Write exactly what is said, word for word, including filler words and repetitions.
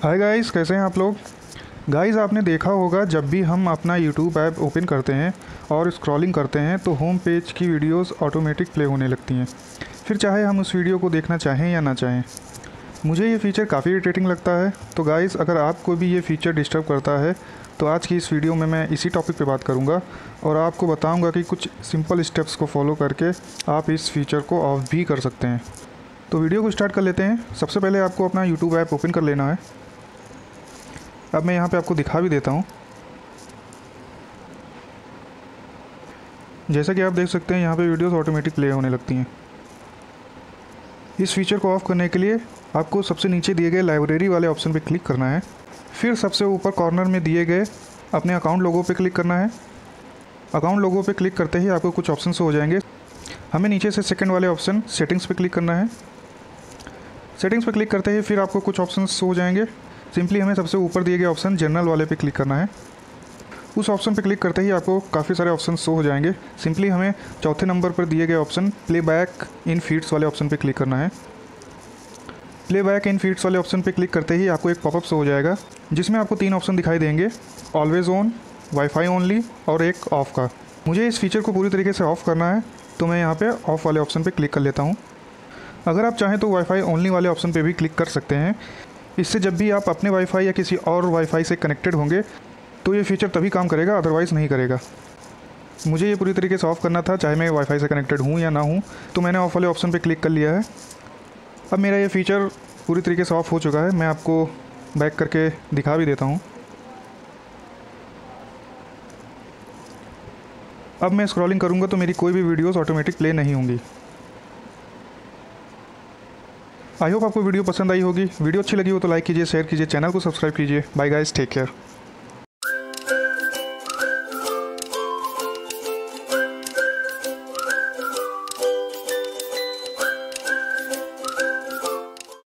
Hi guys, कैसे हैं आप लोग। गाइस, आपने देखा होगा जब भी हम अपना यूट्यूब ऐप ओपन करते हैं और स्क्रॉलिंग करते हैं तो होम पेज की वीडियोस ऑटोमेटिक प्ले होने लगती हैं, फिर चाहे हम उस वीडियो को देखना चाहें या ना चाहें। मुझे ये फ़ीचर काफ़ी इरिटेटिंग लगता है। तो गाइस, अगर आपको भी ये फ़ीचर डिस्टर्ब करता है तो आज की इस वीडियो में मैं इसी टॉपिक पे बात करूँगा और आपको बताऊँगा कि कुछ सिंपल स्टेप्स को फॉलो करके आप इस फीचर को ऑफ भी कर सकते हैं। तो वीडियो को स्टार्ट कर लेते हैं। सबसे पहले आपको अपना यूट्यूब ऐप ओपन कर लेना है। अब मैं यहाँ पे आपको दिखा भी देता हूँ। जैसा कि आप देख सकते हैं यहाँ पे वीडियोस ऑटोमेटिक प्ले होने लगती हैं। इस फीचर को ऑफ करने के लिए आपको सबसे नीचे दिए गए लाइब्रेरी वाले ऑप्शन पे क्लिक करना है। फिर सबसे ऊपर कॉर्नर में दिए गए अपने अकाउंट लोगो पे क्लिक करना है। अकाउंट लोगो पे क्लिक करते ही आपको कुछ ऑप्शन हो जाएंगे। हमें नीचे से सेकंड वाले ऑप्शन सेटिंग्स पे क्लिक करना है। सेटिंग्स पे क्लिक करते ही फिर आपको कुछ ऑप्शन हो जाएंगे। सिंपली हमें सबसे ऊपर दिए गए ऑप्शन जनरल वाले पे क्लिक करना है। उस ऑप्शन पे क्लिक करते ही आपको काफ़ी सारे ऑप्शन शो हो जाएंगे। सिंपली हमें चौथे नंबर पर दिए गए option playback in feeds वाले ऑप्शन पे क्लिक करना है। प्ले बैक इन फीड्स वाले ऑप्शन पे क्लिक करते ही आपको एक पॉपअप शो हो जाएगा जिसमें आपको तीन ऑप्शन दिखाई देंगे, ऑलवेज ऑन, वाईफाई ओनली और एक ऑफ़ का। मुझे इस फीचर को पूरी तरीके से ऑफ़ करना है तो मैं यहाँ पर ऑफ़ वाले ऑप्शन पर क्लिक कर लेता हूँ। अगर आप चाहें तो वाईफाई ओनली वाले ऑप्शन पर भी क्लिक कर सकते हैं। इससे जब भी आप अपने वाईफाई या किसी और वाईफाई से कनेक्टेड होंगे तो ये फीचर तभी काम करेगा, अदरवाइज़ नहीं करेगा। मुझे ये पूरी तरीके से ऑफ़ करना था, चाहे मैं वाईफाई से कनेक्टेड हूँ या ना हूँ। तो मैंने ऑफ़ वाले ऑप्शन पे क्लिक कर लिया है। अब मेरा ये फ़ीचर पूरी तरीके से ऑफ़ हो चुका है। मैं आपको बैक करके दिखा भी देता हूँ। अब मैं स्क्रॉलिंग करूँगा तो मेरी कोई भी वीडियोज़ ऑटोमेटिक प्ले नहीं होंगी। आई होप आपको वीडियो पसंद आई होगी। वीडियो अच्छी लगी हो तो लाइक कीजिए, शेयर कीजिए, चैनल को सब्सक्राइब कीजिए। Bye guys, take care.